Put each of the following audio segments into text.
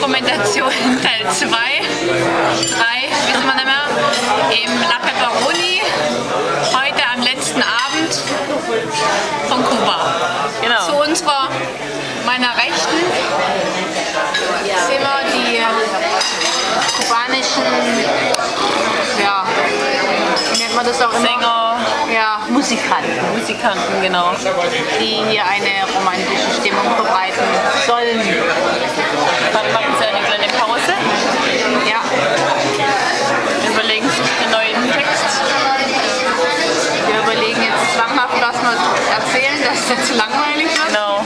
Dokumentation Teil 2, 3, wissen wir nicht mehr, im La Pepperoni, heute am letzten Abend von Kuba. Genau. Zu meiner Rechten sehen wir die kubanischen, ja, wie nennt man das auch immer? Sänger, ja, Musikanten, genau. die hier eine romantische Stimmung verbreiten sollen. Dann machen sie eine kleine Pause. Ja, Überlegen sich den neuen Text. wir überlegen jetzt zwanghaft, was wir erzählen, dass es nicht zu langweilig wird. Genau.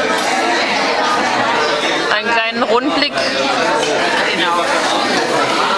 Einen kleinen Rundblick. Genau.